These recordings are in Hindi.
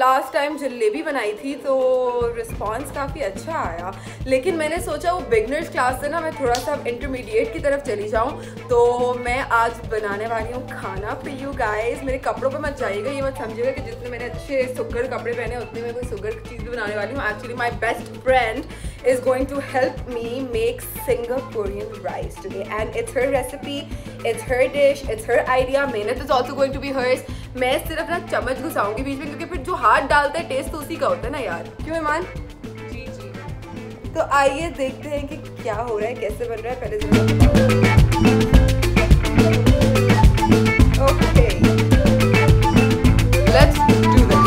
लास्ट टाइम जलेबी बनाई थी तो रिस्पांस काफ़ी अच्छा आया, लेकिन मैंने सोचा वो बिगनर्स क्लास से ना मैं थोड़ा सा इंटरमीडिएट की तरफ चली जाऊँ। तो मैं आज बनाने वाली हूँ खाना फॉर यू गाइस। मेरे कपड़ों पे मत जाइएगा, ये मत समझिएगा कि जितने मैंने अच्छे सुगर कपड़े पहने उतने मैं कोई सुगर चीज़ भी बनाने वाली हूँ। Actually my best friend is going to help me make Singaporean rice today, and it's her recipe, it's her dish, it's her idea. मेहनत is also going to be hers. मैं सिर्फ ना चम्मच घुसाऊंगी बीच में, क्योंकि फिर जो हाथ डालता है टेस्ट तो उसी का होता है ना यार, क्यों ईमान? जी जी। तो आइए देखते हैं कि क्या हो रहा है, कैसे बन रहा है। पहले जरा ओके, लेट्स डू दिस।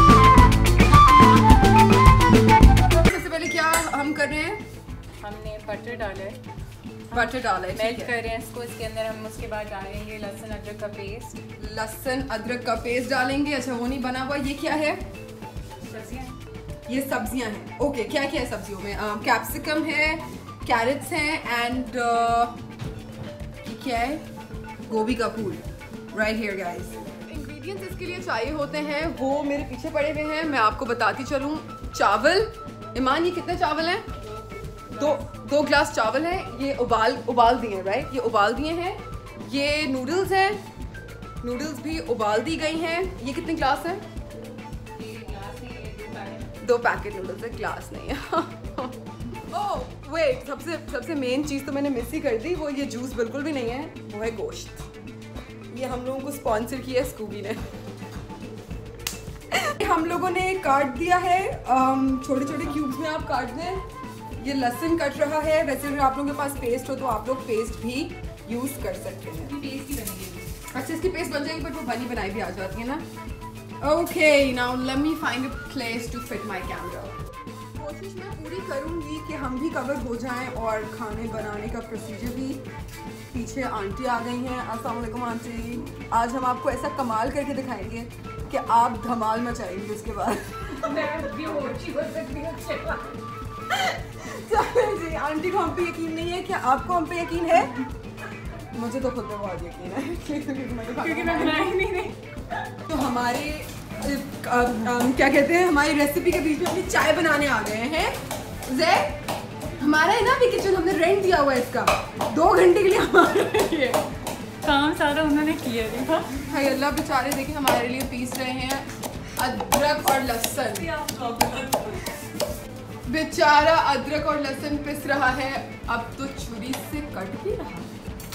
कर रहे हैं, हमने बटर डाला है, मेल्ट कर रहे हैं इसको। इसके अंदर हम उसके बाद डालेंगे लहसुन अदरक का पेस्ट। लहसुन अदरक का पेस्ट डालेंगे। अच्छा वो नहीं बना हुआ, ये क्या है? सब्जियां, ये सब्जियां हैं। ओके, क्या क्या है सब्जियों में? कैप्सिकम है, कैरेट्स हैं, एंड ये क्या है? गोभी का फूल। Right here guys. इंग्रेडिएंट्स इसके लिए चाहिए होते हैं वो मेरे पीछे पड़े हुए हैं, मैं आपको बताती चलूँ। चावल, ईमान ये कितने चावल हैं? दो ग्लास चावल हैं। ये उबाल दिए हैं, राइट? ये उबाल दिए हैं। ये नूडल्स हैं, नूडल्स भी उबाल दी गई हैं। ये कितने ग्लास हैं? 2 पैकेट नूडल्स है, ग्लास नहीं है। ओह वेट, सबसे मेन चीज़ तो मैंने मिस ही कर दी, वो ये जूस बिल्कुल भी नहीं है, वो है गोश्त। ये हम लोगों को स्पॉन्सर किया है स्कूबी ने। हम लोगों ने काट दिया है, छोटे छोटे क्यूब्स में आप काट दें। ये लहसुन कट रहा है। वैसे अगर आप लोगों के पास पेस्ट हो तो आप लोग पेस्ट भी यूज़ कर सकते हैं। पेस्ट ही बनेगी। अच्छा, इसकी पेस्ट बन जाएगी, बट वो बनी बनाई भी आ जाती है ना। Okay, now let me find a place to fit my camera. कोशिश मैं पूरी करूँगी कि हम भी कवर हो जाएं और खाने बनाने का प्रोसीजर भी। पीछे आंटी आ गई हैं। अस्सलाम वालेकुम आंटी। आज हम आपको ऐसा कमाल करके दिखाएंगे कि आप धमाल मचाएंगे उसके बाद। जी, आंटी को हम पे यकीन नहीं है, क्या आपको हम पे यकीन है? मुझे तो खुद पे बहुत यकीन है, क्योंकि मैं बनाई नहीं रही। तो हमारे क्या कहते हैं, हमारी रेसिपी के बीच में अपनी चाय बनाने आ गए हैं। ज़े हमारा है ना अभी किचन, हमने रेंट दिया हुआ है इसका 2 घंटे के लिए। हमारा ये काम सारा उन्होंने किया था। हाय अल्लाह, बेचारे देखें हमारे लिए पीस रहे हैं अदरक और लहसुन। बेचारा अदरक और लहसुन पिस रहा है, अब तो छुरी से कट भी रहा है।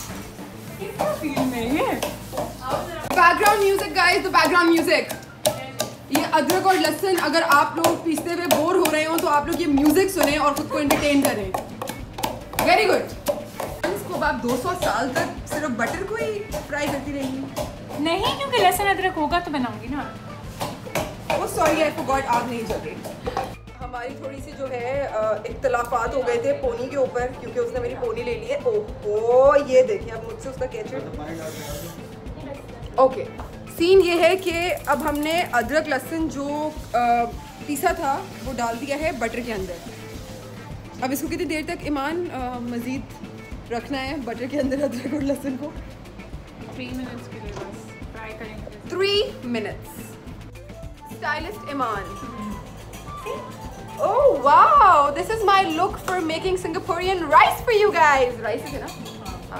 Background music guys, the background music. ये अदरक और लहसुन, अगर आप लोग पीसते हुए बोर हो रहे हो तो आप लोग ये म्यूजिक सुने और खुद को एंटरटेन करें। Very good. इसको आप 200 साल तक सिर्फ बटर को ही फ्राई करती रहेंगी? नहीं, क्योंकि लहसुन अदरक होगा तो बनाऊंगी ना। ओह सॉरी, आई फॉरगॉट, आग नहीं जल रही। हमारी थोड़ी सी जो है इख्तलाफात हो गए थे पोनी के ऊपर, क्योंकि उसने मेरी पोनी ले ली है। ओहो, ये देखिए अब मुझसे उसका केचप। ओके, सीन ये है कि अब हमने अदरक लहसुन जो पीसा था वो डाल दिया है बटर के अंदर। अब इसको कितनी देर तक ईमान मज़ीद रखना है बटर के अंदर अदरक और लहसुन को? 3 मिनट्स के लिए बस फ्राई करेंगे। 3 minutes. Stylist Iman. Oh wow, this is my look for making Singaporean rice for you guys. Rice है ना?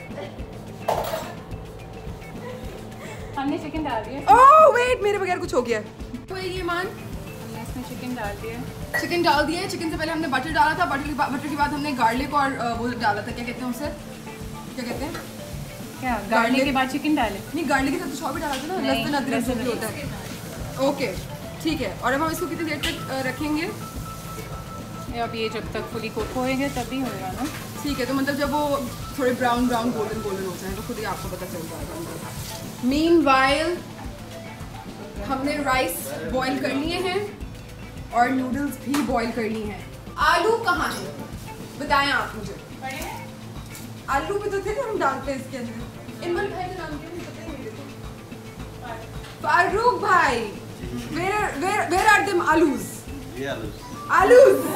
हमने चिकन डाल दिया। Oh wait, मेरे बगैर कुछ हो गया। तो ये मान हमने इसमें चिकन डाल दिया। चिकन डाल दिया है। चिकन से पहले हमने बटर डाला था, बटर के बाद हमने गार्लिक और वो डाला था, क्या कहते हैं उसे, क्या कहते हैं? क्या गार्लिक के बाद चिकन डाले? नहीं, गार्लिक के साथ कुछ और भी डाला था ना, लहसुन अदरक जो भी होता है। ओके ठीक है। और अब हम इसको कितनी देर तक रखेंगे? अब ये जब तक फुली कुक होएंगे तभी होएगा ना। ठीक है, तो मतलब जब वो थोड़े ब्राउन गोल्डन हो जाए तो खुद ही आपको पता चल जाएगा। मीनवाइल हमने राइस बॉईल कर लिए हैं और नूडल्स भी बॉईल कर लिए हैं। आलू कहाँ है बताएं आप मुझे। आलू भी तो थे ना हम डालते हैं इसके अंदर। इमरान भाई का नाम क्या है पता ही नहीं। फारूक भाई, where are them आलूज? आलूज।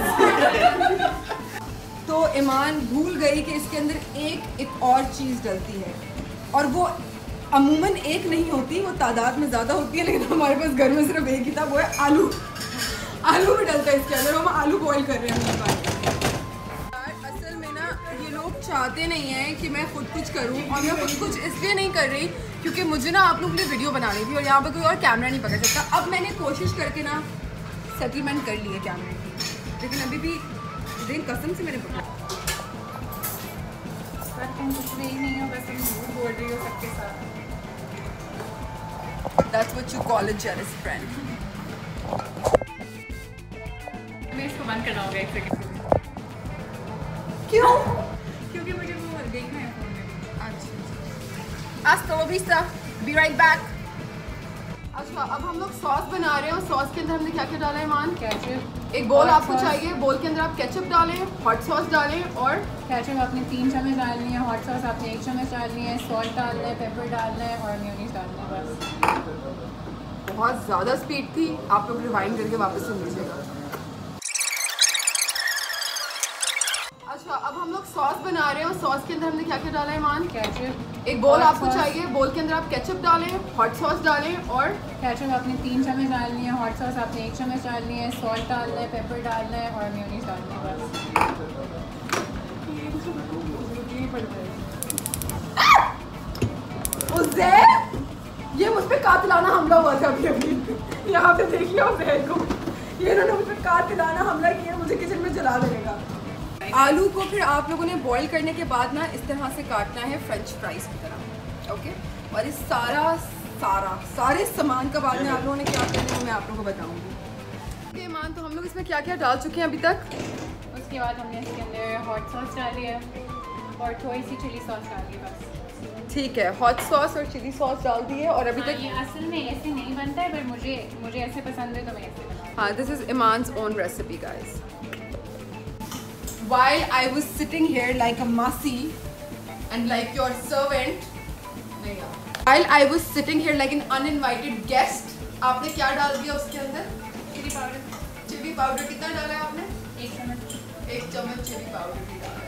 तो ईमान भूल गई कि इसके अंदर एक और चीज़ डलती है, और वो अमूमन एक नहीं होती, वो तादाद में ज़्यादा होती है, लेकिन हमारे पास घर में सिर्फ एक ही था, वो है आलू। आलू भी डलता है इसके अंदर, हम आलू बॉईल कर रहे हैं। असल में ना ये लोग चाहते नहीं हैं कि मैं खुद कुछ करूं, और मैं खुद कुछ इसलिए नहीं कर रही क्योंकि मुझे ना आप लोगों के लिए वीडियो बनानी थी और यहाँ पर कोई और कैमरा नहीं पकड़ सकता। अब मैंने कोशिश करके ना सेटलमेंट कर ली है कैमरे की, लेकिन अभी भी दिन कसम से मैंने पकड़ा। तुम कुछ भी नहीं हो, बस तुम झूठ बोल रही हो सबके साथ। That's what you call a jealous friend. मैं इसको बंद करना होगा एक सेकंड के लिए। क्यों? क्योंकि मुझे वो देखना है फोन में। अच्छा, hasta la vista, be right back. अच्छा, अब हम लोग सॉस बना रहे हैं और सॉस के अंदर हमने क्या क्या डाला है मान? केचप। एक बोल आपको चाहिए, बोल के अंदर आप केचप डालें, हॉट सॉस डालें और केचप आपने 3 चम्मच डालनी है, हॉट सॉस आपने 1 चम्मच डालनी है, सॉल्ट डालना है, पेपर डालना है और मेयोनीज डालना है बस। बहुत ज़्यादा स्पीड थी, आप लोग रिवाइंड करके वापस सुन लीजिएगा। अच्छा, अब हम लोग सॉस बना रहे हैं और सॉस के अंदर हमने क्या क्या डाला है मान? केचप। एक बोल आपको चाहिए, बोल के अंदर आप केचप डालें, हॉट सॉस डालें और केचप आपने 3 चम्मच डालनी है, हॉट सॉस आपने 1 चम्मच डालनी है, सॉल्ट डालना है, पेपर डालना है और मेयोनीज डालना है बस। उज़ैर, ये मुझ पे कातिलाना हमला हुआ था अभी। यहाँ पे देख लिया उज़ैर को, ये इन्होंने मुझ पे कातिलाना हमला किया, मुझे किचन में जला देगा। आलू को फिर आप लोगों ने बॉईल करने के बाद ना इस तरह से काटना है फ्रेंच फ्राइज की तरह, ओके। और इस सारे सामान का बाद में आप लोगों ने क्या करना है मैं आप लोगों को बताऊंगी। ये मान तो हम लोग इसमें क्या क्या डाल चुके हैं अभी तक। उसके बाद हमने इसके अंदर हॉट सॉस डाली है और थोड़ी सी चिली सॉस डाली है बस। ठीक है, हॉट सॉस और चिली सॉस डाल दी है। और अभी तक ये असल में ऐसे नहीं बनता है, पर मुझे ऐसे पसंद है तो मैं ऐसे बनाती हूँ। हाँ, this is Iman's own recipe guys. While I was sitting here like a masi and like your servant, while I was sitting here like an uninvited guest, आपने क्या डाल दिया उसके अंदर? Chilli powder. चिली पाउडर कितना डाला है आपने? 1 चम्मच। 1 चम्मच चिली पाउडर भी डाला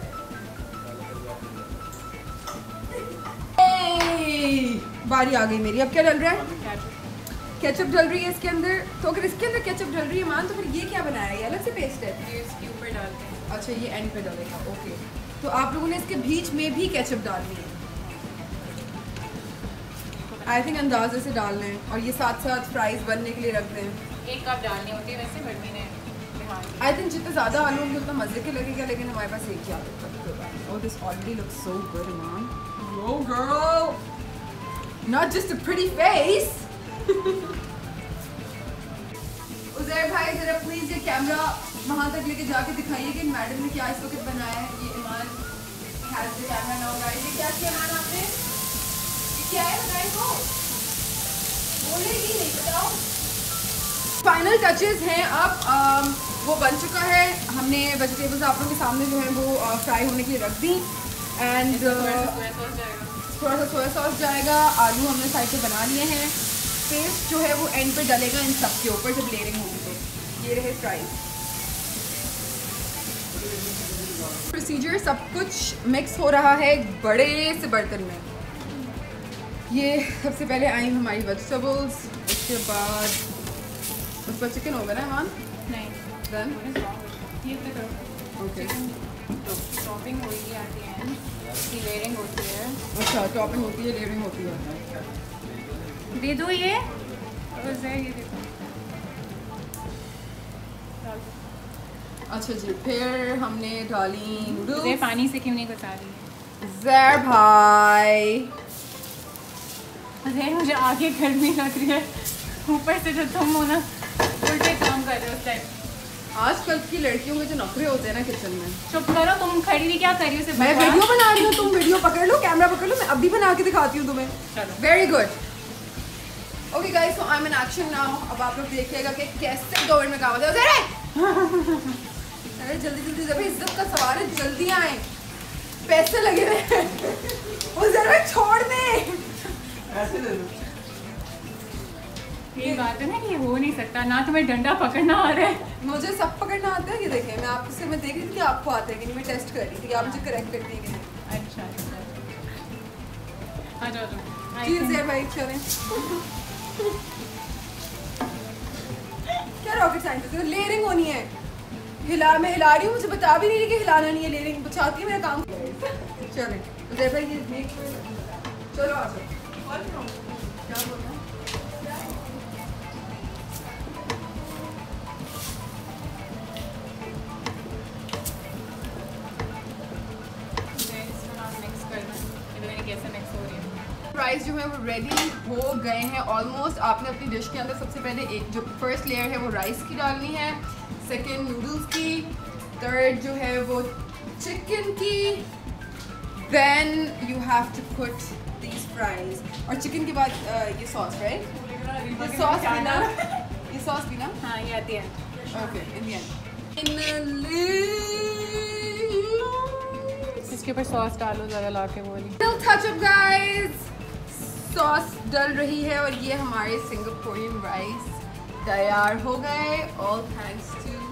है। बारी आ गई मेरी, अब क्या डल रहा है? केचप डल रही है इसके अंदर। तो अगर इसके अंदर केचप डल रही है मान, तो फिर ये क्या बनाया है? अलग से पेस्ट है? ये इसके ऊपर डालते हैं। अच्छा, ये एंड पे डलेगा, ओके। तो आप लोगों ने इसके बीच में भी केचप डालनी है, आई थिंक अंदाजे से डालना है। और ये साथ साथ फ्राइज बनने के लिए रख दें। 1 कप डालनी होती है वैसे, बट मैंने आई थिंक जितने ज़्यादा आलू होंगे उतना मज़े के लगेगा, लेकिन हमारे पास एक ही आलू है। Oh, this already looks so good man. Yo girl, not just a pretty face. Uzair भाई ज़रा प्लीज़ ये कैमरा वहाँ तक लेके जाके दिखाइए कि मैडम ने क्या इस वक्त बनाया है। ये Iman has the camera now guys. ये क्या किया ईमान आपने? ये क्या है बताइए तो, बोलेगी नहीं, बताओ। फाइनल टचेस हैं अब, वो बन चुका है। हमने वेजिटेबल्स आप लोगों के सामने जो है वो फ्राई होने के लिए रख दी। एंड थोड़ा सा सोया सॉस जाएगा। आलू हमने साइड पे बना लिए हैं। पेस्ट जो है वो एंड पे डलेगा इन सब के ऊपर जब लेयरिंग होगी। तो ये रहे फ्राइज। प्रोसीजर सब कुछ मिक्स हो रहा है एक बड़े से बर्तन में। ये सबसे पहले आई हमारी वेजिटेबल्स, उसके बाद उस पर चिकन होगा ना ईमान? नहीं, देन ये तो करो। ओके, टॉपिंग होगी आती है, इसकी लेयरिंग होती है। अच्छा, टॉपिंग होती है, लेयरिंग होती है। दे दो ये, बस है ये देखो। अच्छा जी, फिर हमने डाली नूडल्स। ये पानी से क्यों नहीं बता रही? ज़ैर भाई, अरे मुझे आगे गर्मी लग रही है, ऊपर से जो तुम हो ना उल्टे काम कर रहे हो उस टाइम। आजकल की लड़कियों के जो नखरे होते हैं ना किचन में। चुप करो, तुम खड़ी हुई क्या कर रही हो? सिर्फ मैं वीडियो बना रही हूँ, तुम वीडियो पकड़ लो, कैमरा पकड़ लो, मैं अभी बना के दिखाती हूँ तुम्हें। चलो, very good. Okay guys, so I am in action now. अब आप लोग देखिएगा कि कैसे 2 मिनट में काम होता है। अरे जल्दी जल्दी, जब इज्जत का सवाल है जल्दी आए, पैसे लगे हुए हैं। उस जरा छोड़ दे, ऐसे ले लो। ये बात है ना कि हो नहीं सकता ना, तुम्हें डंडा पकड़ना आ रहा है। मुझे सब पकड़ना आता है। ये देखें, मैं आपसे मैं देख रही थी कि आपको आता है कि नहीं, मैं टेस्ट कर रही थी कि आप मुझे करेक्ट करती है कि नहीं। अच्छा, आ जाओ, चीज़ है भाई, चलें। क्या रॉकेट साइंस है? लेयरिंग होनी है। मैं हिला रही हूँ, मुझे बता भी नहीं रही कि हिलाना नहीं है, लेयरिंग बचाती है मेरा काम। चलें उधर भाई, ये चलो आ जाओ। क्या बोलना? फ्राइज जो है वो रेडी हो गए हैं ऑलमोस्ट। आपने अपनी डिश के अंदर सबसे पहले एक जो फर्स्ट लेयर है वो राइस की डालनी है, सेकंड नूडल्स की, थर्ड जो है वो चिकन की, then you have to put these fries. और चिकन के बाद ये सॉस, राइट? ये सॉस भी ना, ये सॉस भी ना? हाँ, ये आती है। ओके, इन द एंड इसके ऊपर सॉस डालो ज़रा ला के बोली। टच अप गाइस, सॉस डल रही है और ये हमारे सिंगापुरियन राइस तैयार हो गए, ऑल थैंक्स टू